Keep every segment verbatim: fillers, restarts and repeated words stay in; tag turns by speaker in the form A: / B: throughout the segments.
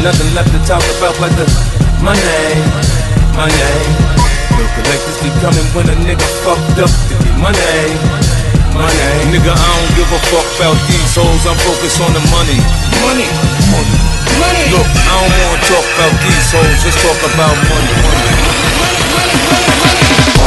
A: nothing left to talk about but the money, money. No collectors keep coming when a nigga fucked up to get money, money. Nigga, I don't give a fuck about these hoes, I'm focused on the money, money, money, money. Look, I don't wanna talk about these hoes, let's talk about money, money, money, money, money, money.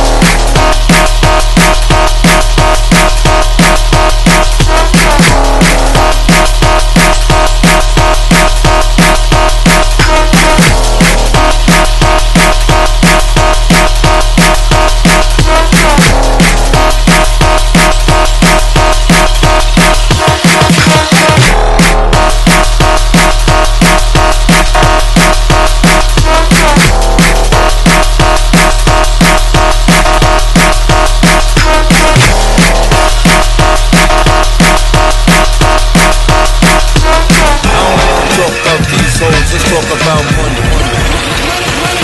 A: Let's talk about money, money, money,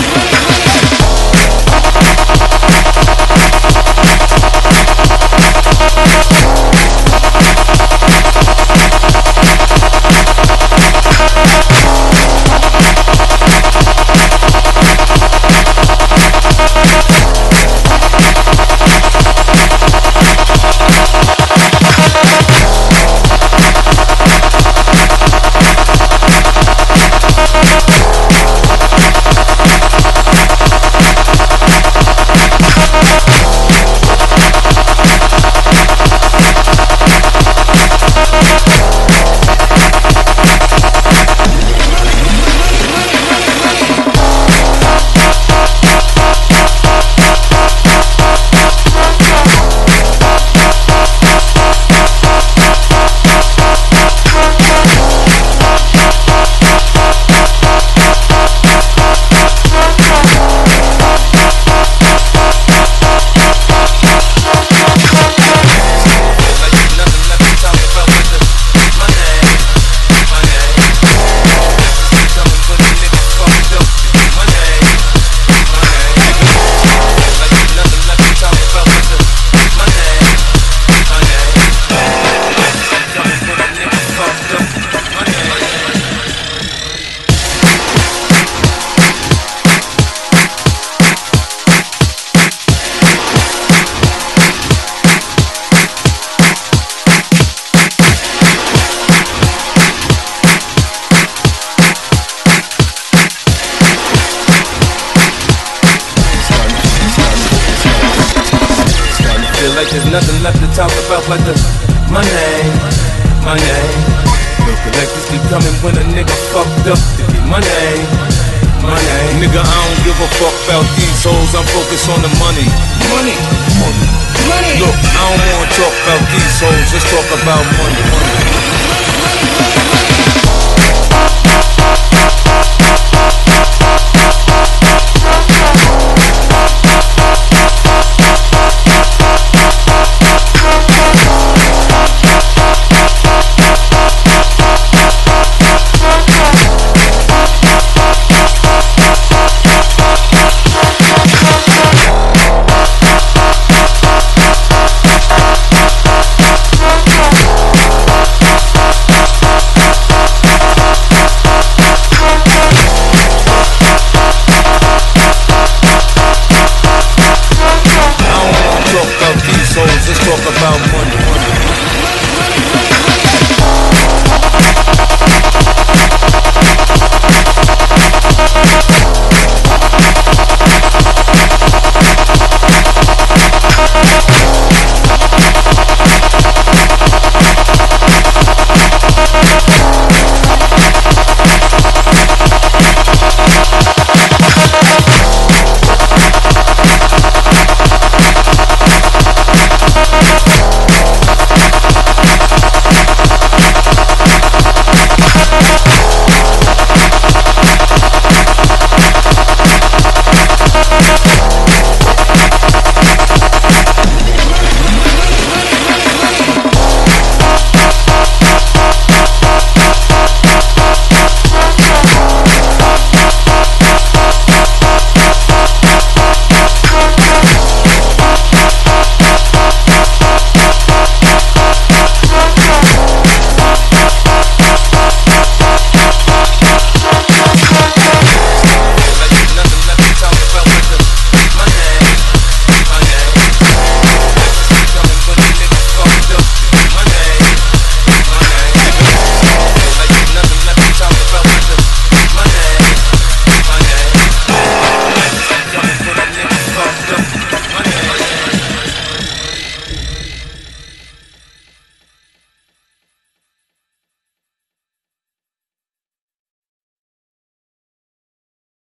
A: like there's nothing left to talk about but the money, money. No collectors keep coming when a nigga fucked up to get money, money. Nigga, I don't give a fuck about these hoes, I'm focused on the money, money, money, money. Look, I don't wanna talk about these hoes, let's talk about money, money, money, money, money.